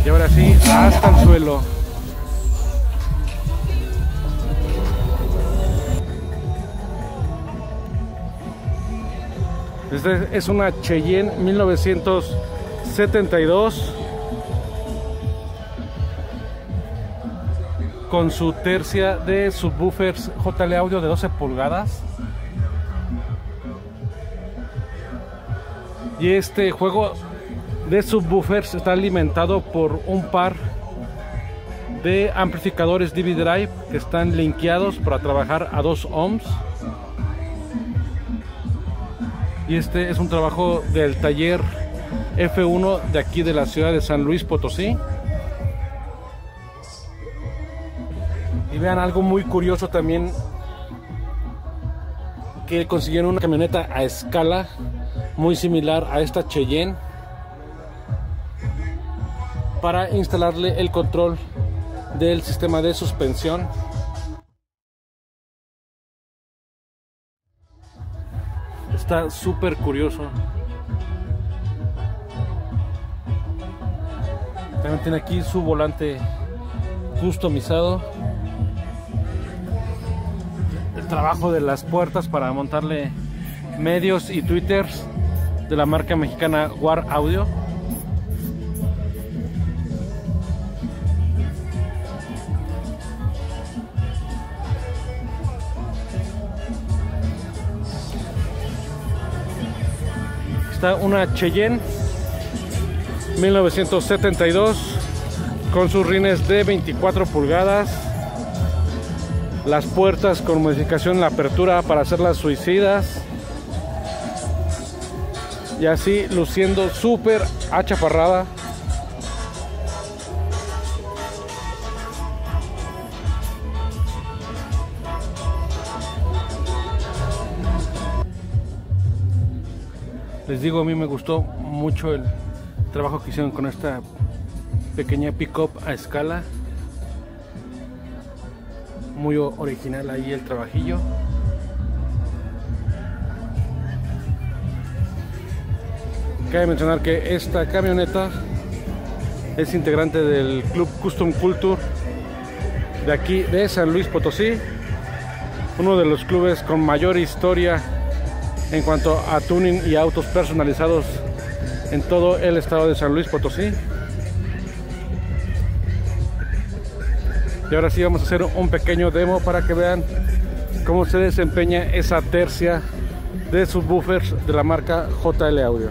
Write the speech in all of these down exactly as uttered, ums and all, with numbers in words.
Y ahora sí, hasta el suelo. Esta es una Cheyenne mil novecientos setenta y dos con su tercia de subwoofers J L Audio de doce pulgadas. Y este juego de subwoofers está alimentado por un par de amplificadores D V Drive que están linkeados para trabajar a dos ohms. Y este es un trabajo del taller F uno de aquí de la ciudad de San Luis Potosí. Y vean algo muy curioso también, que consiguieron una camioneta a escala muy similar a esta Cheyenne para instalarle el control del sistema de suspensión. Está súper curioso. También tiene aquí su volante customizado. El trabajo de las puertas para montarle medios y tweeters de la marca mexicana War Audio. Está una Cheyenne mil novecientos setenta y dos con sus rines de veinticuatro pulgadas, las puertas con modificación en la apertura para hacerlas suicidas, y así luciendo súper achaparrada. Les digo, a mí me gustó mucho el trabajo que hicieron con esta pequeña pick-up a escala. Muy original ahí el trabajillo. Cabe mencionar que esta camioneta es integrante del Club Custom Culture de aquí de San Luis Potosí, uno de los clubes con mayor historia en cuanto a tuning y autos personalizados en todo el estado de San Luis Potosí. Y ahora sí vamos a hacer un pequeño demo para que vean cómo se desempeña esa tercia de subwoofers de la marca J L Audio.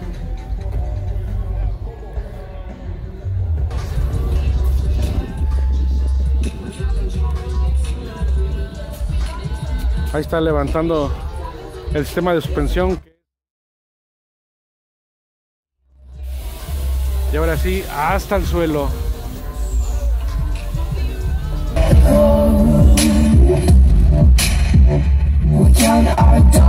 Ahí está levantando el sistema de suspensión. Y ahora sí, hasta el suelo. We count our